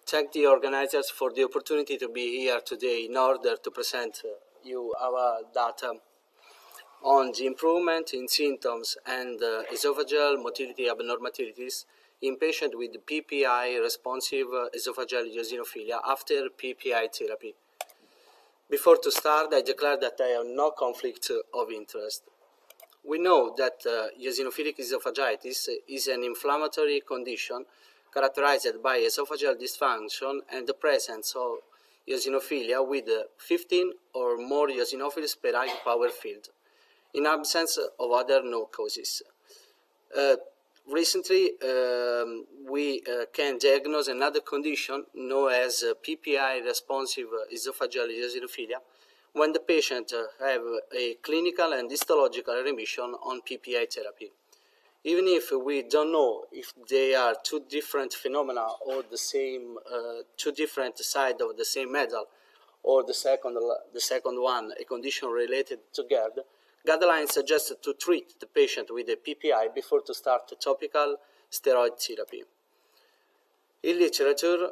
thank the organizers for the opportunity to be here today in order to present you our data on the improvement in symptoms and esophageal motility abnormalities in patients with PPI responsive esophageal eosinophilia after PPI therapy. Before to start, I declare that I have no conflict of interest. We know that eosinophilic esophagitis is an inflammatory condition characterized by esophageal dysfunction and the presence of eosinophilia with 15 or more eosinophils per high power field, in absence of other known causes. Recently, we can diagnose another condition known as PPI responsive esophageal eosinophilia when the patient have a clinical and histological remission on PPI therapy. Even if we don't know if they are two different phenomena or the same, two different sides of the same medal, or the second one, a condition related to GERD, guidelines suggest to treat the patient with a PPI before to start topical steroid therapy. In literature,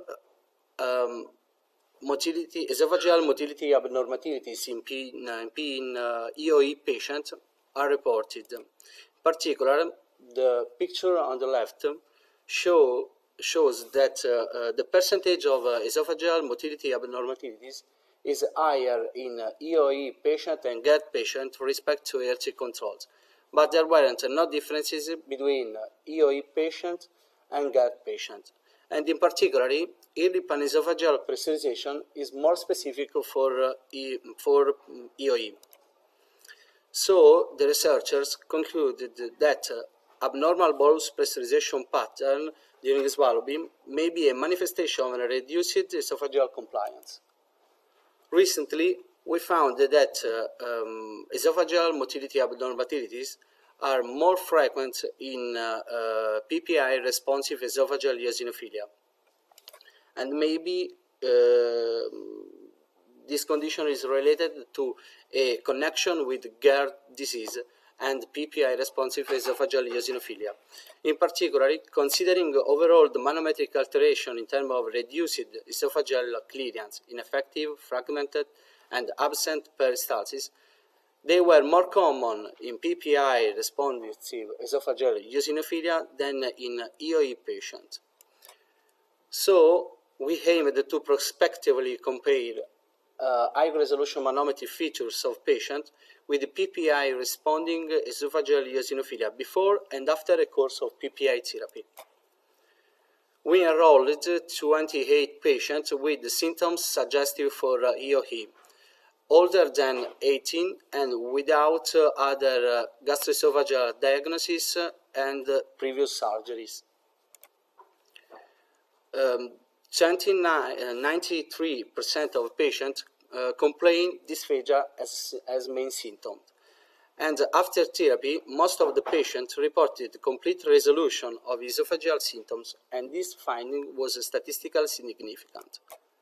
esophageal motility abnormalities in EOE patients are reported. In particular, the picture on the left shows that the percentage of esophageal motility abnormalities is higher in EOE patient and GERD patient with respect to healthy controls, but there weren't no differences between EOE patient and GERD patient. And in particular, early panesophageal pressurization is more specific for EOE. So the researchers concluded that abnormal bolus pressurization pattern during swallowing may be a manifestation of a reduced esophageal compliance. Recently, we found that esophageal motility abnormalities are more frequent in PPI responsive esophageal eosinophilia, and maybe this condition is related to a connection with GERD disease and PPI responsive esophageal eosinophilia. In particular, considering overall the manometric alteration in terms of reduced esophageal clearance, ineffective, fragmented, and absent peristalsis, they were more common in PPI responsive esophageal eosinophilia than in EOE patients. So we aimed to prospectively compare high-resolution manometric features of patients with PPI responding esophageal eosinophilia before and after a course of PPI therapy. We enrolled 28 patients with symptoms suggestive for EOE, older than 18 and without other gastroesophageal diagnosis and previous surgeries. 93% of patients complain dysphagia as main symptom. And after therapy, most of the patients reported complete resolution of esophageal symptoms, and this finding was statistically significant.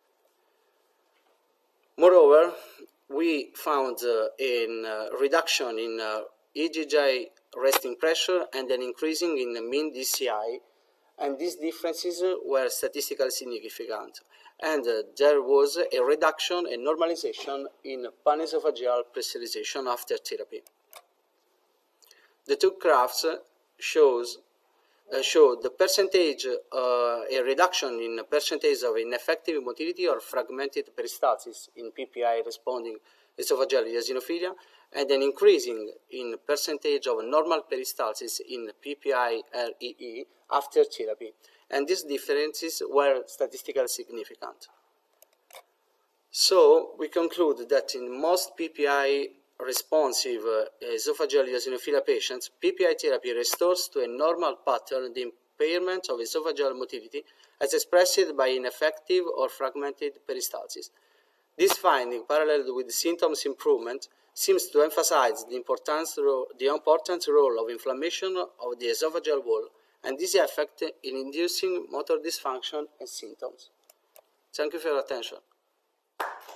Moreover, we found a reduction in EGJ resting pressure and an increasing in mean DCI, and these differences were statistically significant. And there was a reduction and normalization in panesophageal pressurization after therapy. The two graphs show the percentage, a reduction in percentage of ineffective motility or fragmented peristalsis in PPI responding esophageal eosinophilia, and an increasing in percentage of normal peristalsis in PPI REE after therapy, and these differences were statistically significant. So we conclude that in most PPI responsive esophageal eosinophilia patients, PPI therapy restores to a normal pattern the impairment of esophageal motility as expressed by ineffective or fragmented peristalsis. This finding, paralleled with symptoms improvement, seems to emphasize the important role of inflammation of the esophageal wall and this effect in inducing motor dysfunction and symptoms. Thank you for your attention.